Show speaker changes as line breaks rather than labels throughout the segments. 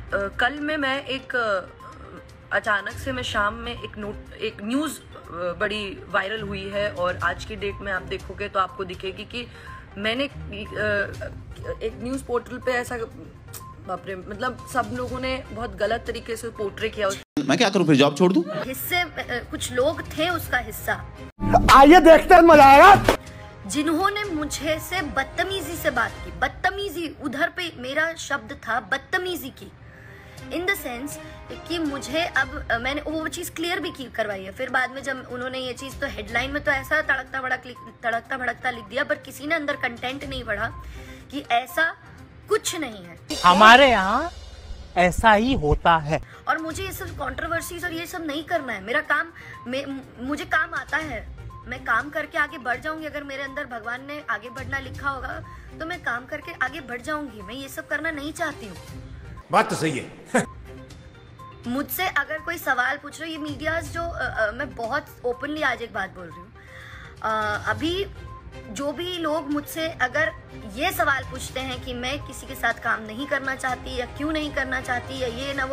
कल में मैं एक अचानक से मैं शाम में एक न्यूज़ बड़ी वायरल हुई है और आज की डेट में आप देखोगे तो आपको दिखेगी कि मैंने एक न्यूज़ पोर्टल पे ऐसा बाप रे, मतलब सब लोगों ने बहुत गलत तरीके से पोर्ट्रे किया।
मैं क्या करूं, फिर जॉब छोड़ दूं?
हिस्से कुछ लोग थे उसका हिस्सा।
आइए देखते हैं, मजा आएगा।
जिन्होंने मुझे से बदतमीजी से बात की, बदतमीजी, उधर पे मेरा शब्द था बदतमीजी की, इन द सेंस कि मुझे अब मैंने वो चीज़ क्लियर भी करवाई है। फिर बाद में जब उन्होंने ये चीज़ तो हेडलाइन में तो ऐसा तड़कता भड़कता लिख दिया, पर किसी ने अंदर कंटेंट नहीं पढ़ा कि ऐसा कुछ नहीं है।
हमारे यहाँ ऐसा ही होता है।
और मुझे ये सब कंट्रोवर्सीज और ये सब नहीं करना है। मेरा काम, मुझे काम आता है, मैं काम करके आगे बढ़ जाऊंगी। अगर मेरे अंदर भगवान ने आगे बढ़ना लिखा होगा तो मैं काम करके आगे बढ़ जाऊंगी। मैं ये सब करना नहीं चाहती हूँ।
बात तो सही है।
मुझसे अगर कोई सवाल पूछ रहे हो, ये मीडियाज जो मैं बहुत ओपनली आज एक बात बोल रही हूँ, अभी जो भी लोग मुझसे अगर ये सवाल पूछते हैं कि मैं किसी के साथ काम नहीं करना चाहती या क्यों नहीं करना चाहती या ये ना वो,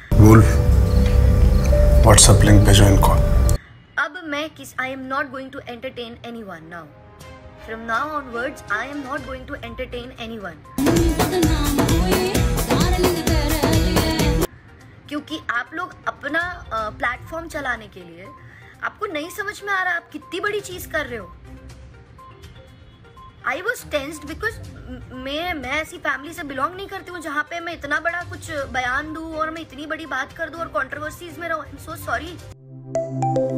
व्हाट्सएप लिंक भेजो इनको।
अब मैं I am not going to entertain anyone now. From now onwards I am not going to entertain anyone, क्योंकि आप लोग अपना प्लेटफॉर्म चलाने के लिए आपको नहीं समझ में आ रहा आप कितनी बड़ी चीज कर रहे हो। आई वॉज टेंस्ड बिकॉज मैं ऐसी फैमिली से बिलोंग नहीं करती हूँ जहाँ पे मैं इतना बड़ा कुछ बयान दूँ और मैं इतनी बड़ी बात कर दूँ और कंट्रोवर्सीज में रहूँ। I am so sorry.